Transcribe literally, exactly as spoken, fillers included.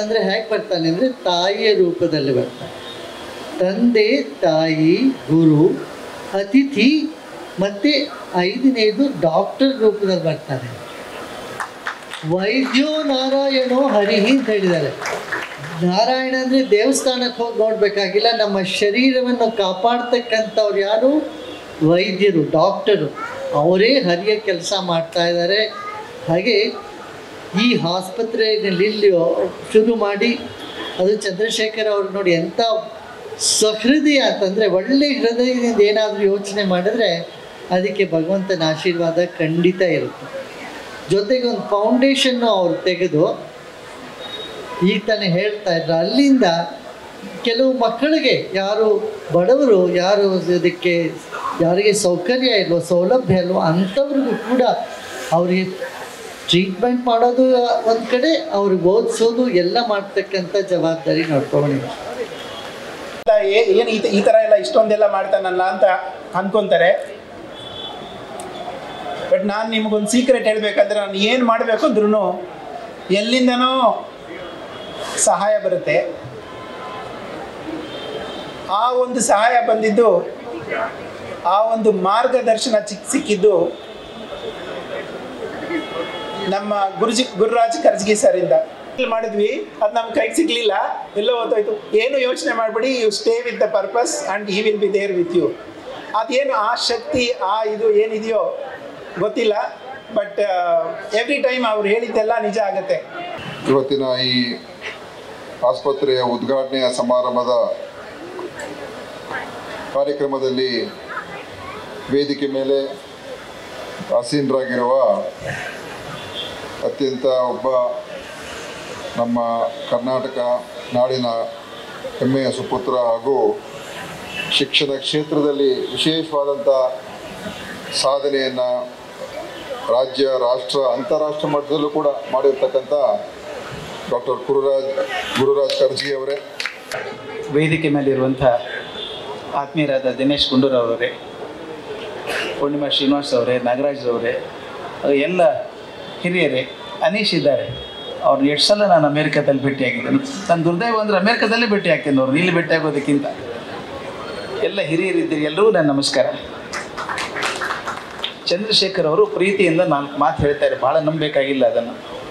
ಬಂದರೆ ಹೇಗೆ ಬರ್ತಾನೆ ಅಂದರೆ ತಾಯಿಯ ರೂಪದಲ್ಲಿ ಬರ್ತಾನೆ. ತಂದೆ, ತಾಯಿ, ಗುರು, ಅತಿಥಿ ಮತ್ತು ಐದನೇದು ಡಾಕ್ಟರ್ ರೂಪದಲ್ಲಿ ಬರ್ತಾನೆ. ವೈದ್ಯೋ ನಾರಾಯಣೋ ಹರಿಹಿ ಅಂತ ಹೇಳಿದ್ದಾರೆ. ನಾರಾಯಣ ಅಂದರೆ ದೇವಸ್ಥಾನಕ್ಕೆ ಹೋಗಿ ನೋಡಬೇಕಾಗಿಲ್ಲ, ನಮ್ಮ ಶರೀರವನ್ನು ಕಾಪಾಡ್ತಕ್ಕಂಥವ್ರು ಯಾರು? ವೈದ್ಯರು, ಡಾಕ್ಟರು. ಅವರೇ ಹರಿಯ ಕೆಲಸ ಮಾಡ್ತಾ ಇದ್ದಾರೆ. ಹಾಗೆ ಈ ಆಸ್ಪತ್ರೆಯಲ್ಲಿ ಇಲ್ಲಿ ಶುರು ಮಾಡಿ ಅದು ಚಂದ್ರಶೇಖರ್ ಅವ್ರು ನೋಡಿ ಎಂಥ ಸಹೃದಯ ಅಂತಂದರೆ, ಒಳ್ಳೆ ಹೃದಯದಿಂದ ಏನಾದರೂ ಯೋಚನೆ ಮಾಡಿದ್ರೆ ಅದಕ್ಕೆ ಭಗವಂತನ ಆಶೀರ್ವಾದ ಖಂಡಿತ ಇರುತ್ತೆ. ಜೊತೆಗೆ ಒಂದು ಫೌಂಡೇಶನ್ನು ಅವ್ರು ತೆಗೆದು ಈಗ ತಾನೇ ಹೇಳ್ತಾ ಇದ್ರು, ಅಲ್ಲಿಂದ ಕೆಲವು ಮಕ್ಕಳಿಗೆ ಯಾರು ಬಡವರು, ಯಾರು ಅದಕ್ಕೆ ಯಾರಿಗೆ ಸೌಕರ್ಯ ಇಲ್ವೋ, ಸೌಲಭ್ಯ ಇಲ್ವೋ ಅಂಥವ್ರಿಗೂ ಕೂಡ ಅವರಿಗೆ ಟ್ರೀಟ್ಮೆಂಟ್ ಮಾಡೋದು ಒಂದು ಕಡೆ, ಅವ್ರಿಗೆ ಓದಿಸೋದು ಎಲ್ಲ ಮಾಡ್ತಕ್ಕಂಥ ಜವಾಬ್ದಾರಿ ನೋಡ್ಕೊಂಡಿದ್ದಾರೆ. ಏನು ಈ ಈ ಥರ ಎಲ್ಲ ಇಷ್ಟೊಂದೆಲ್ಲ ಮಾಡ್ತಾನಲ್ಲ ಅಂತ ಅಂದ್ಕೊತಾರೆ. ಬಟ್ ನಾನು ನಿಮಗೊಂದು ಸೀಕ್ರೆಟ್ ಹೇಳಬೇಕಂದ್ರೆ, ನಾನು ಏನು ಮಾಡಬೇಕು ಅಂದ್ರೂ ಎಲ್ಲಿಂದನೋ ಸಹಾಯ ಬರುತ್ತೆ. ಆ ಒಂದು ಸಹಾಯ ಬಂದಿದ್ದು, ಆ ಒಂದು ಮಾರ್ಗದರ್ಶನ ಚಿಕ್ಕ ಸಿಕ್ಕಿದ್ದು ನಮ್ಮ ಗುರುಜಿ ಗುರುರಾಜ್ ಕರ್ಜಗಿ ಸರಿಂದ ಮಾಡಿದ್ವಿ. ಅದು ನಮ್ಮ ಕೈಗೆ ಸಿಗಲಿಲ್ಲ, ಎಲ್ಲೋ ಹೋಯ್ತು. ಏನು ಯೋಚನೆ ಮಾಡಬೇಡಿ, you stay with the purpose and he will be there with you. ಅದೇನು ಆ ಶಕ್ತಿ, ಆ ಇದು ಏನಿದೆಯೋ ಗೊತ್ತಿಲ್ಲ, ಬಟ್ ಎವ್ರಿ ಟೈಮ್ ಅವ್ರು ಹೇಳಿದ್ದೆಲ್ಲ ನಿಜ ಆಗುತ್ತೆ. ಇವತ್ತಿನ ಈ ಆಸ್ಪತ್ರೆಯ ಉದ್ಘಾಟನೆಯ ಸಮಾರಂಭದ ಕಾರ್ಯಕ್ರಮದಲ್ಲಿ ವೇದಿಕೆ ಮೇಲೆ ಆಸೀನರಾಗಿರುವ ಅತ್ಯಂತ ಒಬ್ಬ ನಮ್ಮ ಕರ್ನಾಟಕ ನಾಡಿನ ಹೆಮ್ಮೆಯ ಸುಪುತ್ರ ಹಾಗೂ ಶಿಕ್ಷಣ ಕ್ಷೇತ್ರದಲ್ಲಿ ವಿಶೇಷವಾದಂಥ ಸಾಧನೆಯನ್ನು ರಾಜ್ಯ, ರಾಷ್ಟ್ರ, ಅಂತಾರಾಷ್ಟ್ರ ಮಟ್ಟದಲ್ಲೂ ಕೂಡ ಮಾಡಿರ್ತಕ್ಕಂಥ ಡಾಕ್ಟರ್ ಗುರುರಾಜ್ ಗುರುರಾಜ್ ಕರ್ಜಗಿ ಅವರೇ, ವೇದಿಕೆ ಮೇಲಿರುವಂಥ ಆತ್ಮೀಯರಾದ ದಿನೇಶ್ ಗುಂಡೂರಾವ್ರವರೇ, ಪೂರ್ಣಿಮಾ ಶ್ರೀನಿವಾಸ್ ಅವರೇ, ನಾಗರಾಜ್ರವರೇ, ಎಲ್ಲ ಹಿರಿಯರೇ, ಅನೀಶ್ ಇದ್ದಾರೆ. ಅವ್ರನ್ನ ಎಷ್ಟು ಸಲ ನಾನು ಅಮೇರಿಕಾದಲ್ಲಿ ಭೇಟಿಯಾಗಿದ್ದೇನೆ. ನನ್ನ ದುರ್ದೈವ ಅಂದರೆ ಅಮೇರಿಕಾದಲ್ಲೇ ಭೇಟಿ ಆಗ್ತೀನಿ, ಅವ್ರು ಇಲ್ಲಿ ಭೇಟಿ ಆಗೋದಕ್ಕಿಂತ. ಎಲ್ಲ ಹಿರಿಯರಿದ್ದೀರಿ, ಎಲ್ಲರೂ ನನ್ನ ನಮಸ್ಕಾರ. ಚಂದ್ರಶೇಖರ್ ಅವರು ಪ್ರೀತಿಯಿಂದ ನಾಲ್ಕು ಮಾತು ಹೇಳ್ತಾರೆ, ಭಾಳ ನಂಬಬೇಕಾಗಿಲ್ಲ ಅದನ್ನು.